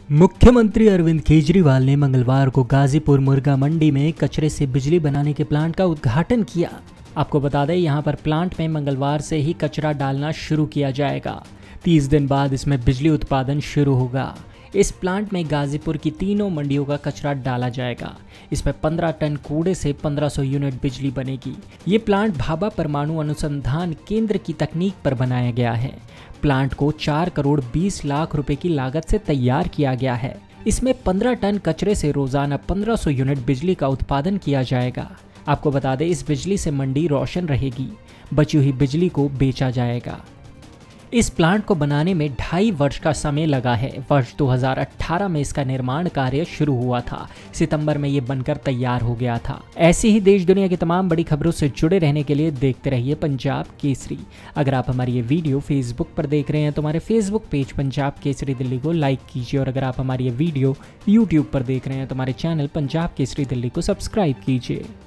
मुख्यमंत्री अरविंद केजरीवाल ने मंगलवार को गाजीपुर मुर्गा मंडी में कचरे से बिजली बनाने के प्लांट का उद्घाटन किया। आपको बता दें, यहां पर प्लांट में मंगलवार से ही कचरा डालना शुरू किया जाएगा। 30 दिन बाद इसमें बिजली उत्पादन शुरू होगा। इस प्लांट में गाजीपुर की तीनों मंडियों का कचरा डाला जाएगा। इसमें 15 टन कूड़े से 1500 यूनिट बिजली बनेगी। ये प्लांट भाभा परमाणु अनुसंधान केंद्र की तकनीक पर बनाया गया है। प्लांट को 4 करोड़ 20 लाख रुपए की लागत से तैयार किया गया है। इसमें 15 टन कचरे से रोजाना 1500 यूनिट बिजली का उत्पादन किया जाएगा। आपको बता दें, इस बिजली से मंडी रोशन रहेगी। बची हुई बिजली को बेचा जाएगा। इस प्लांट को बनाने में 2.5 वर्ष का समय लगा है। वर्ष 2018 में इसका निर्माण कार्य शुरू हुआ था। सितंबर में ये बनकर तैयार हो गया था। ऐसी ही देश दुनिया की तमाम बड़ी खबरों से जुड़े रहने के लिए देखते रहिए पंजाब केसरी। अगर आप हमारी ये वीडियो फेसबुक पर देख रहे हैं तो हमारे फेसबुक पेज पंजाब केसरी दिल्ली को लाइक कीजिए, और अगर आप हमारी ये वीडियो यूट्यूब पर देख रहे हैं तो हमारे चैनल पंजाब केसरी दिल्ली को सब्सक्राइब कीजिए।